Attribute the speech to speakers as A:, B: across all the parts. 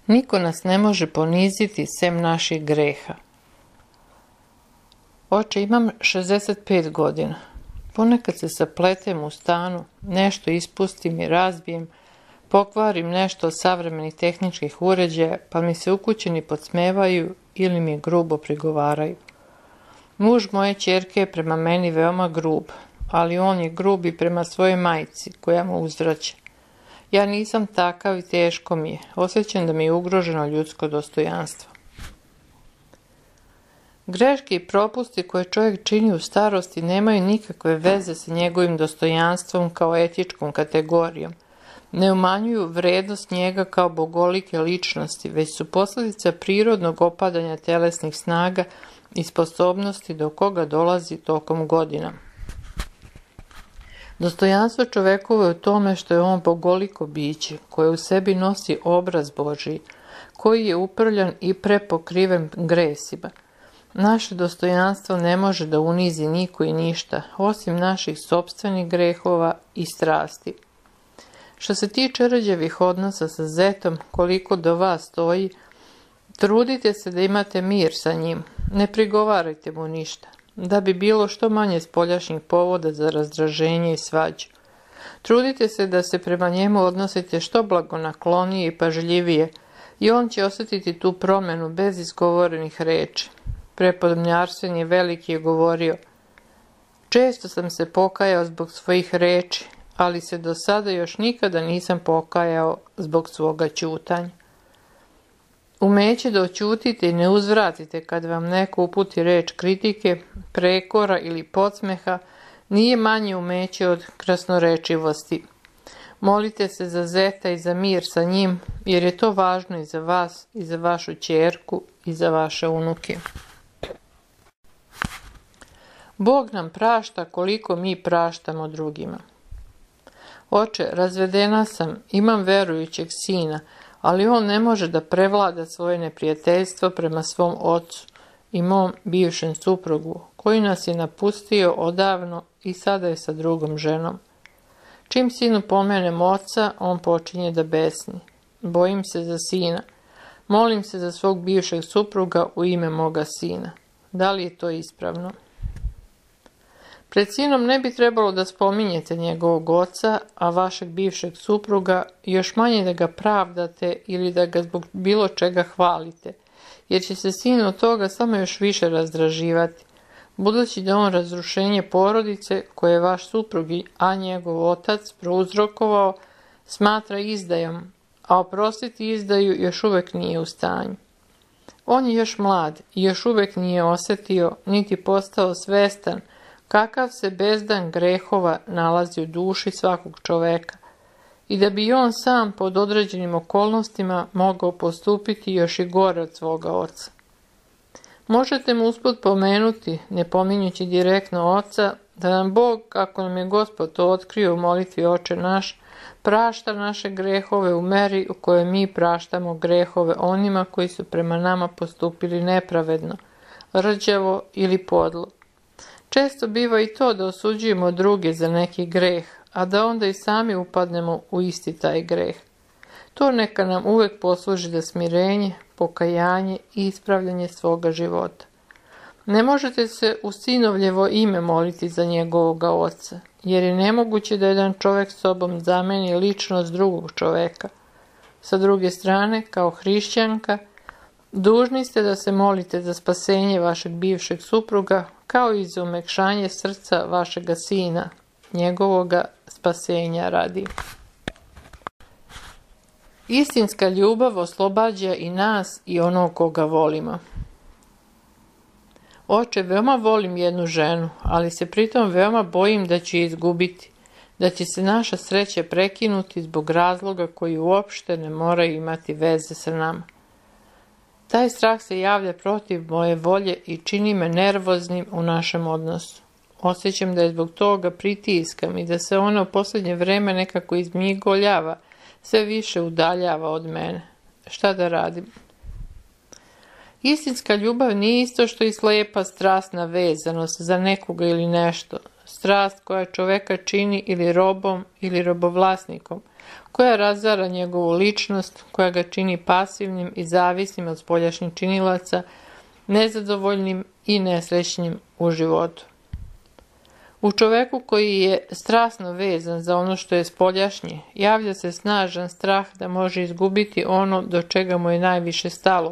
A: Niko nas ne može poniziti sem naših greha. Oče, imam 65 godina. Ponekad se sapletem u stanu, nešto ispustim i razbijem, pokvarim nešto od savremenih tehničkih uređaja, pa mi se ukućeni podsmevaju ili mi grubo prigovaraju. Muž moje ćerke je prema meni veoma grub, ali on je grub i prema svojoj majci, koja mu uzvraća. Ja nisam takav i teško mi je. Osjećam da mi je ugroženo ljudsko dostojanstvo. Greške i propusti koje čovjek čini u starosti nemaju nikakve veze sa njegovim dostojanstvom kao etičkom kategorijom. Ne umanjuju vrednost njega kao bogolike ličnosti, već su posljedica prirodnog opadanja telesnih snaga i sposobnosti do koga dolazi tokom godina. Dostojanstvo čovekovo je u tome što je on bogoliko biće, koje u sebi nosi obraz Božiji, koji je uprljan i prepokriven gresima. Naše dostojanstvo ne može da unizi niko i ništa, osim naših sopstvenih grehova i strasti. Što se tiče rđevih odnosa sa zetom, koliko do vas stoji, trudite se da imate mir sa njim, ne prigovarajte mu ništa, da bi bilo što manje spoljašnjih povoda za razdraženje i svađu. Trudite se da se prema njemu odnosite što blagonaklonije i pažljivije i on će osjetiti tu promjenu bez izgovorenih reči. Prepodobni Arsenije Veliki je govorio: često sam se pokajao zbog svojih reči, ali se do sada još nikada nisam pokajao zbog svoga ćutanja. Umeće da oćutite i ne uzvratite kad vam neko uputi reč kritike, prekora ili podsmeha nije manje umeće od krasnorečivosti. Molite se za zeta i za mir sa njim, jer je to važno i za vas, i za vašu ćerku, i za vaše unuke. Bog nam prašta koliko mi praštamo drugima. Oče, razvedena sam, imam verujućeg sina, ali on ne može da prevlada svoje neprijateljstvo prema svom ocu i mom bivšem suprugu, koji nas je napustio odavno i sada je sa drugom ženom. Čim sinu pomenem oca, on počinje da besni. Bojim se za sina. Molim se za svog bivšeg supruga u ime moga sina. Da li je to ispravno? Pred sinom ne bi trebalo da spominjete njegovog oca, a vašeg bivšeg supruga, još manje da ga pravdate ili da ga zbog bilo čega hvalite, jer će se sin od toga samo još više razdraživati, budući da on razrušenje porodice koje je vaš suprug, a njegov otac prouzrokovao, smatra izdajom, a oprostiti izdaju još uvijek nije u stanju. On je još mlad i još uvijek nije osjetio, niti postao svestan kakav se bezdan grehova nalazi u duši svakog čoveka i da bi on sam pod određenim okolnostima mogao postupiti još i gore od svoga oca. Možete mu usput pomenuti, ne pominjući direktno oca, da nam Bog, kako nam je Gospod to otkrio u molitvi Oče naš, prašta naše grehove u meri u kojoj mi praštamo grehove onima koji su prema nama postupili nepravedno, rđavo ili podlo. Često biva i to da osuđujemo druge za neki greh, a da onda i sami upadnemo u isti taj greh. To neka nam uvijek posluži za smirenje, pokajanje i ispravljanje svoga života. Ne možete se u sinovljevo ime moliti za njegovoga oca, jer je nemoguće da jedan čovjek sobom zameni ličnost drugog čovjeka. Sa druge strane, kao hrišćanka, dužni ste da se molite za spasenje vašeg bivšeg supruga, kao i za umekšanje srca vašega sina, njegovoga spasenja radi. Istinska ljubav oslobađa i nas i onog koga volimo. Oče, veoma volim jednu ženu, ali se pritom veoma bojim da ću je izgubiti, da će se naša sreća prekinuti zbog razloga koji uopšte ne moraju imati veze sa nama. Taj strah se javlja protiv moje volje i čini me nervoznim u našem odnosu. Osjećam da je zbog toga pritiskam i da se ona u posljednje vreme nekako izmigoljava, sve više udaljava od mene. Šta da radim? Istinska ljubav nije isto što i slijepa strasna vezanost za nekoga ili nešto. strast koja čoveka čini ili robom ili robovlasnikom, koja razara njegovu ličnost, koja ga čini pasivnim i zavisnim od spoljašnjih činilaca, nezadovoljnim i nesrećnim u životu. U čoveku koji je strasno vezan za ono što je spoljašnje, javlja se snažan strah da može izgubiti ono do čega mu je najviše stalo,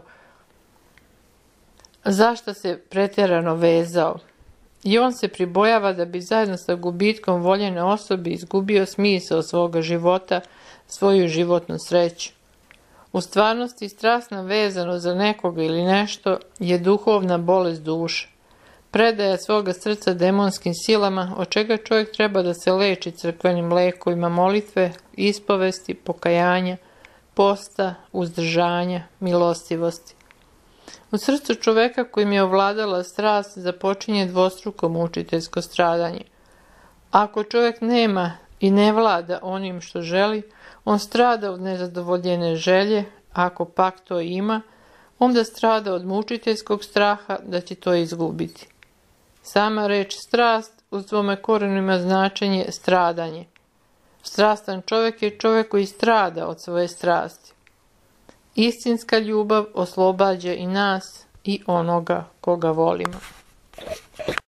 A: za šta se pretjerano vezao. I on se pribojava da bi zajedno sa gubitkom voljene osobe izgubio smisao svoga života, svoju životnu sreću. U stvarnosti strasno vezano za nekoga ili nešto je duhovna bolest duše. Predaja svoga srca demonskim silama, od čega čovjek treba da se leči crkvenim lekovima molitve, ispovesti, pokajanja, posta, uzdržanja, milostivosti. U srcu čoveka kojim je ovladala strast započinje dvostruko mučiteljsko stradanje. Ako čovjek nema i ne vlada onim što želi, on strada od nezadovoljene želje, ako pak to ima, onda strada od mučiteljskog straha da će to izgubiti. Sama reč strast u svome korenu ima značenje stradanje. Strastan čovjek je čovjek koji strada od svoje strasti. Istinska ljubav oslobađa i nas i onoga koga volimo.